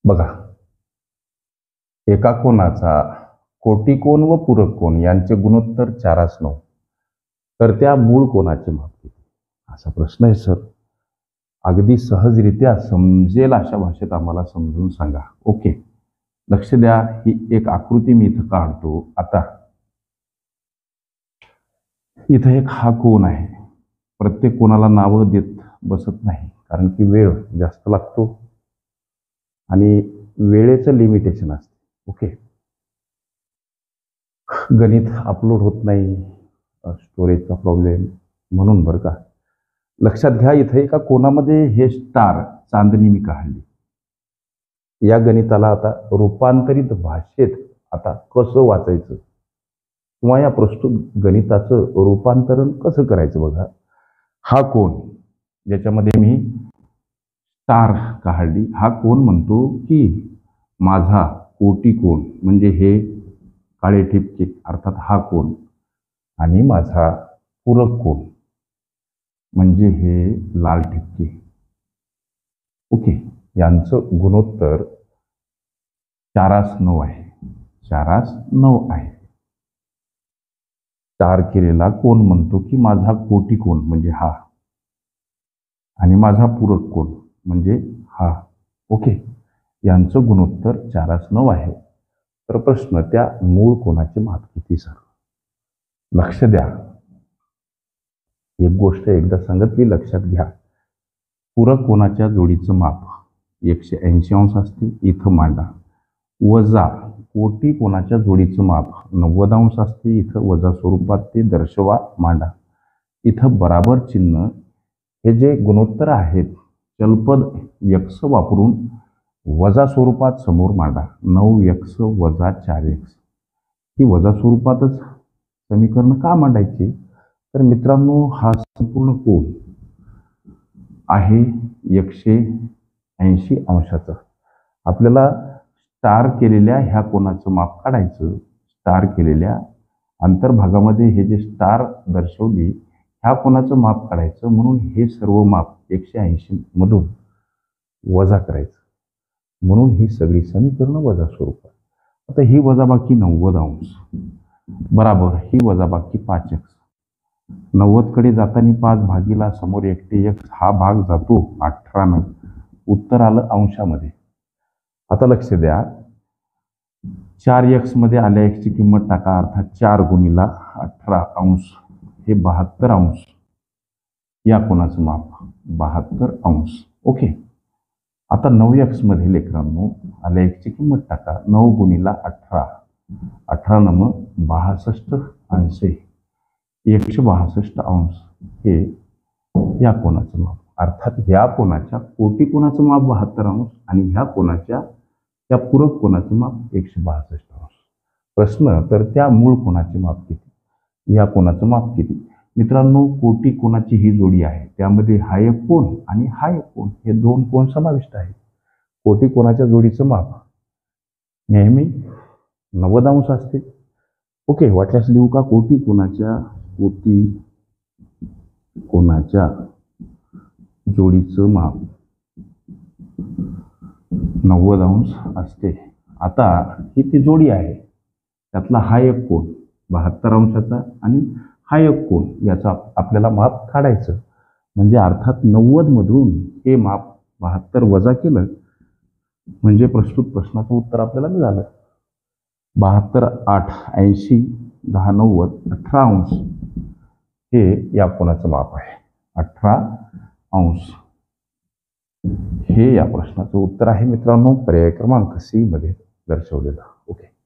बघा, एका कोनाचा कोटी कोन व पूरक कोन यांचे गुणोत्तर 4:9 तर त्या मूळ कोनाचे माप किती? असा प्रश्न आहे सर. अगदी सहजरित्या समजेल अशा भाषेत आम्हाला समजून सांगा. ओके, लक्ष द्या. ही एक आकृती मी इथं काढतो. आता इथं एक हा कोन आहे. प्रत्येक कोणाला नावं देत बसत नाही, कारण की वेळ जास्त लागतो आणि वेळेचं लिमिटेशन असते. ओके, गणित अपलोड होत नाही, स्टोरेजचा प्रॉब्लेम, म्हणून बरं का. लक्षात घ्या, इथे एका कोणामध्ये हे स्टार चांदणी मी काढली. या गणिताला आता रूपांतरित भाषेत आता कसं वाचायचं किंवा या प्रस्तुत गणिताचं रूपांतरण कसं करायचं बघा. हा कोन ज्याच्यामध्ये मी स्टार काढली, हा कोन म्हणतो की माझा कोटी कोन, म्हणजे हे काळे ठिपके अर्थात हा कोन, आणि माझा पूरक कोन म्हणजे हे लाल ठिपके. ओके, यांचं गुणोत्तर 4:9 आहे. 4:9 आहे. स्टार केलेला कोन म्हणतो की माझा कोटी कोन म्हणजे हा, आणि माझा पूरक कोन म्हणजे हा. ओके, यांचं गुणोत्तर 4:9 आहे. तर प्रश्न, त्या मूळ कोनाचे माप किती सर? लक्ष द्या, एक गोष्ट एकदा सांगितली लक्षात घ्या. पूरक कोनाच्या जोडीचं माप 180 अंश असते, इथं मांडा. वजा कोटी कोनाच्या जोडीचं माप 90 अंश असते, इथं वजा स्वरूपात ते दर्शवा, मांडा. इथं बराबर चिन्ह, हे जे गुणोत्तर आहेत चलपद x वापरून वजा स्वरूपात समोर मांडा. 9x वजा 4x, ही वजा स्वरूपातच समीकरण का मांडायची? तर मित्रांनो, हा संपूर्ण कोन आहे 180 अंशाचा. आपल्याला स्टार केलेल्या ह्या कोनाचं माप काढायचं. स्टार केलेल्या अंतर्भागामध्ये हे जे स्टार दर्शवली ह्या कोनाचं माप काढायचं. म्हणून हे सर्व माप 180 मधून वजा करायचं. म्हणून ही सगळी समीकरणं वजा स्वरूपात. आता ही वजाबाकी 90 अंश बराबर ही वजाबाकी 5x. 90 कडे जाताना 5 भागीला समोर एकटे x, हा भाग जातो 18 उत्तर आलं अंशामध्ये. आता लक्ष द्या, 4x मध्ये आल्या x ची किंमत टाका, अर्थात 4 गुणिला 18 अंश हे 72 अंश. या कोणाचं माप 72 अंश. ओके, आता 9x मध्ये लेकरांनो आल्या x ची किंमत टाका. 9 गुणिला 18, 18 नम 62 अंश, 162 अंश हे या कोणाचं माप. अर्थात ह्या कोणाच्या कोटी कोणाचं माप 72 अंश आणि ह्या कोणाच्या त्या पूरक कोणाचं माप 162 अंश. प्रश्न, तर त्या मूळ कोणाचे माप किती? या कोणाचं माप किती? मित्रांनो, कोटी कोणाची ही जोडी आहे, त्यामध्ये हा एक कोन आणि हा एक कोन, हे दोन कोन समाविष्ट आहेत. कोटी कोणाच्या जोडीचं माप नेहमी 90 अंश असते. ओके, वाटल्यास लिहू का? कोटी कोणाच्या जोडीचं माप 90 अंश असते. आता ही ती जोडी आहे, त्यातला हा एक कोन 72 अंशाचा आणि हा एक कोन, याचा आपल्याला माप काढायचं. म्हणजे अर्थात 90 मधून हे माप 72 वजा केलं म्हणजे प्रस्तुत प्रश्नाचं उत्तर आपल्याला मिळालं. 72, 8, 80, 10, 90, 18 अंश हे या कोणाचं माप आहे. 18 अंश हे या प्रश्नाचं उत्तर आहे मित्रांनो, पर्याय क्रमांक C मध्ये दर्शवलेलं. ओके.